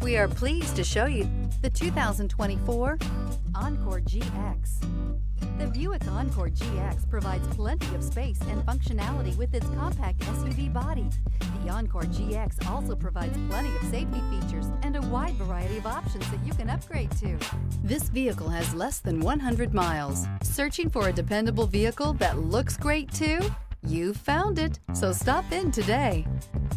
We are pleased to show you the 2024 Encore GX. The Buick Encore GX provides plenty of space and functionality with its compact SUV body. The Encore GX also provides plenty of safety features and a wide variety of options that you can upgrade to. This vehicle has less than 100 miles. Searching for a dependable vehicle that looks great too? You found it, so stop in today.